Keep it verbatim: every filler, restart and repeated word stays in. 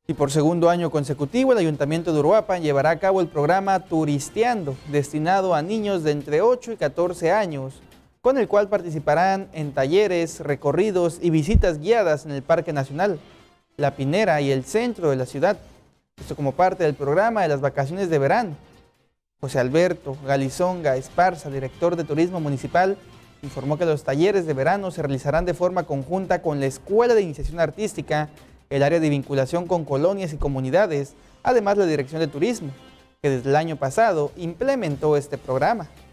Y por segundo año consecutivo, el Ayuntamiento de Uruapan llevará a cabo el programa Turisteando, destinado a niños de entre ocho y catorce años, con el cual participarán en talleres, recorridos y visitas guiadas en el Parque Nacional, La Pinera y el centro de la ciudad. Esto como parte del programa de las vacaciones de verano. José Alberto Galizonga Esparza, director de Turismo Municipal, informó que los talleres de verano se realizarán de forma conjunta con la Escuela de Iniciación Artística, el área de vinculación con colonias y comunidades, además la Dirección de Turismo, que desde el año pasado implementó este programa.